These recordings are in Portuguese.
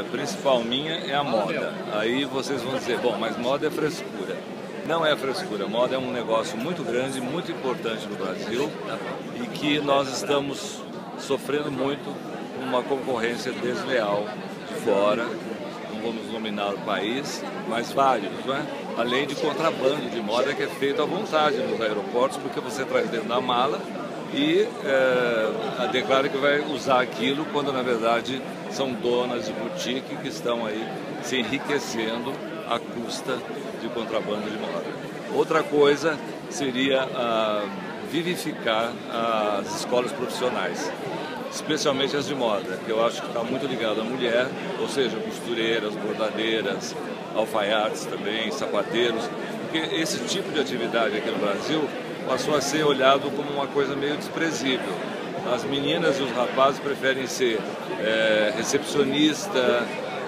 principal minha é a moda. Aí vocês vão dizer, bom, mas moda é frescura. Não é frescura, moda é um negócio muito grande, muito importante no Brasil e que nós estamos sofrendo muito com uma concorrência desleal de fora. Não vamos nominar o país, mas vários, né? Além de contrabando de moda que é feito à vontade nos aeroportos, porque você traz dentro da mala e declara que vai usar aquilo, quando na verdade são donas de boutique que estão aí se enriquecendo à custa de contrabando de moda. Outra coisa seria vivificar as escolas profissionais, especialmente as de moda, que eu acho que está muito ligado à mulher, ou seja, costureiras, bordadeiras, alfaiates também, sapateiros, porque esse tipo de atividade aqui no Brasil passou a ser olhado como uma coisa meio desprezível. As meninas e os rapazes preferem ser recepcionista,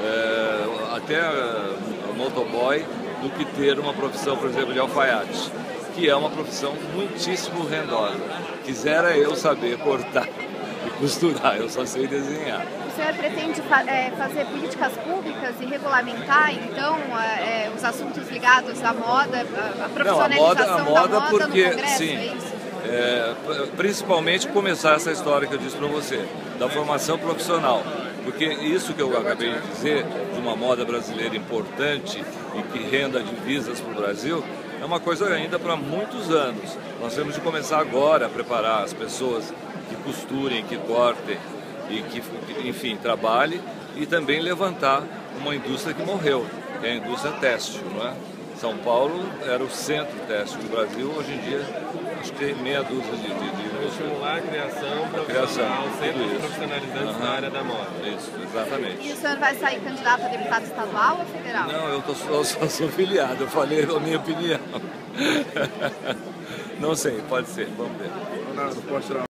até motoboy, do que ter uma profissão, por exemplo, de alfaiate, que é uma profissão muitíssimo rendosa. Quisera eu saber cortar e costurar, eu só sei desenhar. O senhor pretende fazer políticas públicas e regulamentar, então, os assuntos ligados à moda, a profissionalização da moda porque, no Congresso, sim, é isso? Principalmente começar essa história que eu disse para você, da formação profissional. Porque isso que eu acabei de dizer, de uma moda brasileira importante e que renda divisas para o Brasil, é uma coisa ainda para muitos anos. Nós temos de começar agora a preparar as pessoas que costurem, que cortem e que, enfim, trabalhem, e também levantar uma indústria que morreu, que é a indústria têxtil, não é? São Paulo era o centro têxtil do Brasil, hoje em dia acho que tem meia dúzia de estimular a criação profissional, sempre profissionalizantes na área da moda. Isso, exatamente. E o senhor vai sair candidato a deputado estadual ou federal? Não, eu só sou filiado, eu falei a minha opinião. Não sei, pode ser, vamos ver.